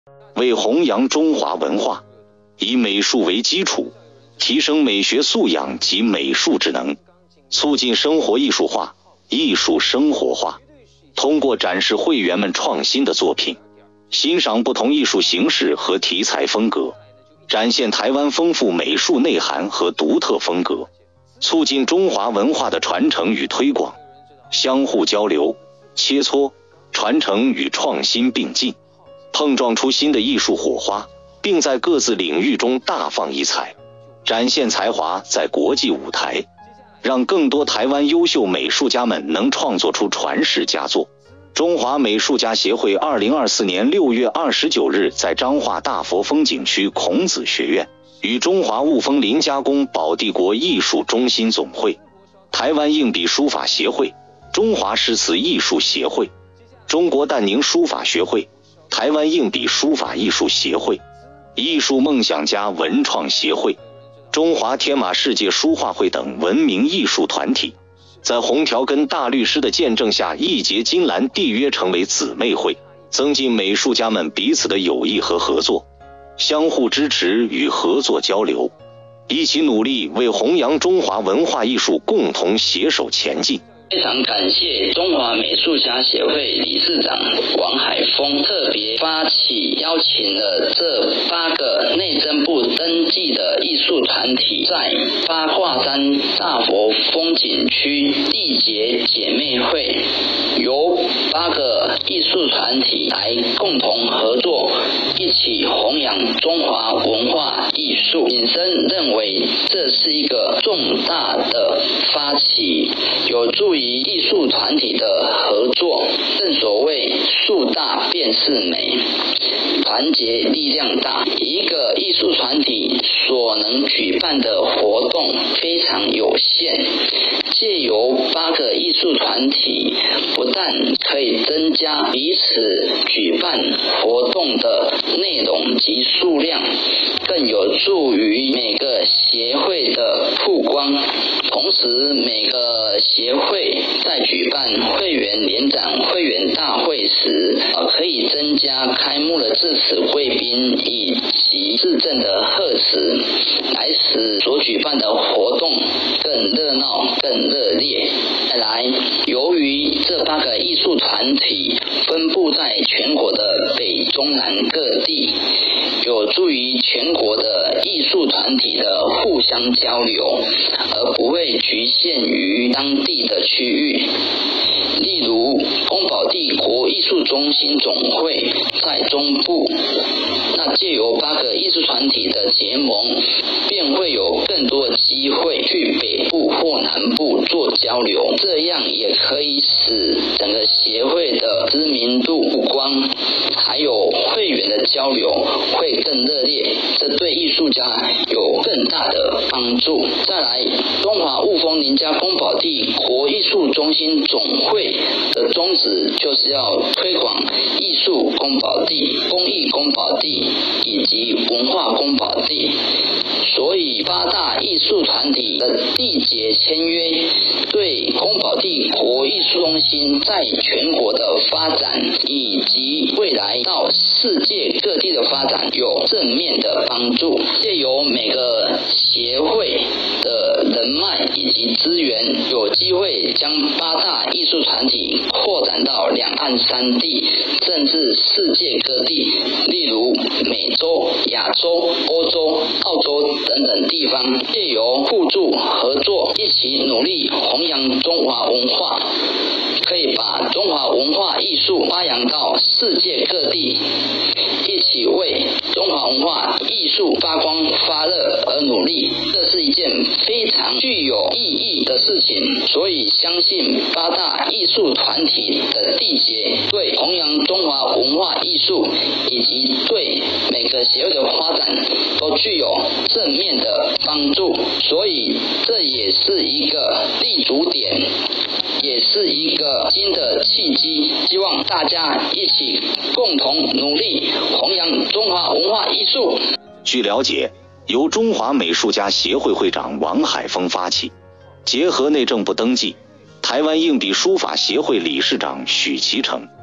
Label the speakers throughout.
Speaker 1: 为弘扬中华文化，以美术为基础，提升美学素养及美术智能，促进生活艺术化、艺术生活化。通过展示会员们创新的作品，欣赏不同艺术形式和题材风格，展现台湾丰富美术内涵和独特风格，促进中华文化的传承与推广，相互交流、切磋、传承与创新并进，碰撞出新的艺术火花，并在各自领域中大放异彩，展现才华在国际舞台，让更多台湾优秀美术家们能创作出传世佳作。中华美术家协会2024年6月29日在彰化大佛风景区孔子学院与中华雾峰林加工保帝国艺术中心总会、台湾硬笔书法协会、中华诗词艺术协会、中国淡宁书法学会、台湾硬笔书法艺术协会、艺术梦想家文创协会、中华天马世界书画会等文明艺术团体，在洪条根大律师的见证下，义结金兰缔约成为姊妹会，增进美术家们彼此的友谊和合作，相互支持与合作交流，一起努力为弘扬中华文化艺术共同携手前进。
Speaker 2: 非常感谢中华美术家协会理事长王海峰特别发起邀请了这8个内政部登记的艺术团体，在八卦山大佛风景区缔结姐妹会，由8个艺术团体来共同合作，一起弘扬中华文化艺术。引申认为这是一个重大的发起，有助于艺术团体的合作。正所谓树大便是美，团结力量大。一个艺术团体所能举办的活动非常有限，借由8个艺术团体，不但可以增加彼此举办活动的内容及数量，更有助于每个协会的曝光。同时，每个协会在举办会员联展、会员大会时，可以增加开幕的致辞贵宾以及致赠的贺词，来使所举办的活动更热闹、更热烈。再来，由于这8个艺术团体分布在全国的北中南各地，有助于全国的艺术团体的互相交流，而不会局限于当地的区域。例如，宫保帝国艺术中心总会在中部，那借由8个艺术团体的结盟，便会有更多的机会去北部或南部做交流，这样也可以使整个协会的知名度曝光，还有会员的交流会更热烈，这对艺术家有更大的帮助。再来，中华雾峰林加宫保帝国艺术中心总会的宗旨就是要推广艺术宫保地、工艺宫保地以及文化宫保地，所以8大艺术团体的缔结签约，对宫保帝国艺术中心在全国的发展以及未来到世界各地的发展有正面的帮助。借由每个协会的人脉以及资源，有机会将8大艺术团体扩展到两岸3地，甚至世界各地，例如美洲、亚洲、欧洲、澳洲等等地方，借由互助合作，一起努力弘扬中华文化，可以把中华文化艺术发扬到世界各地，一起为中华文化艺术发光发热而努力。这是一件非常具有意义的事情，所以相信8大艺术团体的缔结，对弘扬中华文化艺术以及对每个协会的发展都具有正面的帮助，所以这也是一个立足点，也是一个新的契机。希望大家一起共同努力弘扬中华文化艺术。
Speaker 1: 据了解，由中华美术家协会会长王海峰发起，结合内政部登记、台湾硬笔书法协会理事长许其成、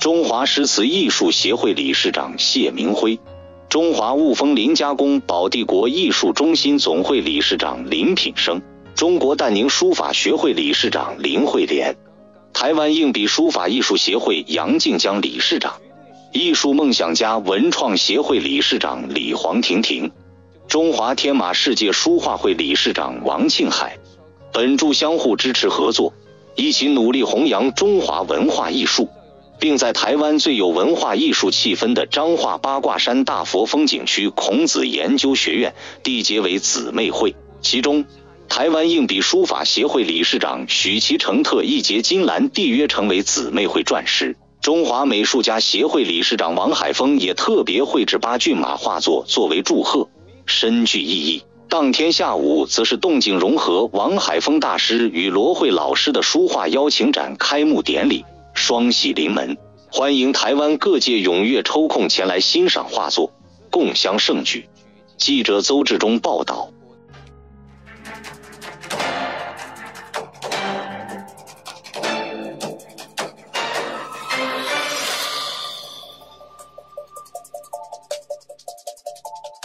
Speaker 1: 中华诗词艺术协会理事长谢明辉，中华雾峰林加工保地国艺术中心总会理事长林品生，中国淡宁书法学会理事长林慧莲，台湾硬笔书法艺术协会杨静江理事长，艺术梦想家文创协会理事长李黄婷婷，中华天马世界书画会理事长王庆海。本著相互支持合作，一起努力弘扬中华文化艺术，并在台湾最有文化艺术气氛的彰化八卦山大佛风景区孔子研究学院缔结为姊妹会。其中台湾硬笔书法协会理事长许其成特意结金兰缔约成为姊妹会钻石。中华美术家协会理事长王海峰也特别绘制8骏马画作作为祝贺，深具意义。当天下午则是动静融合王海峰大师与罗慧老师的书画邀请展开幕典礼，双喜临门，欢迎台湾各界踊跃抽空前来欣赏画作，共襄盛举。记者邹志忠报道。